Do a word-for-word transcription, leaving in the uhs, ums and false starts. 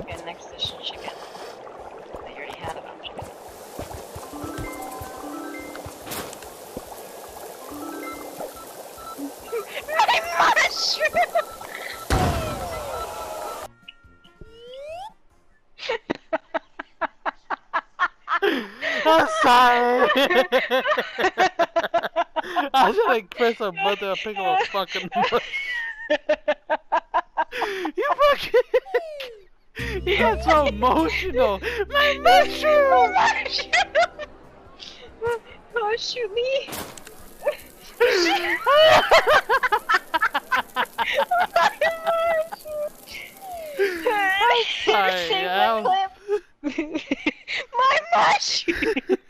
Okay, next dish is chicken. I already had enough chicken. My mushroom! I'm sorry! I should have pressed a button and pick up a fucking mush. You fucking... You got so emotional! My mushroom! My mushroom! Oh, shoot me! I'm sorry, Save I my was... clip! My mushroom!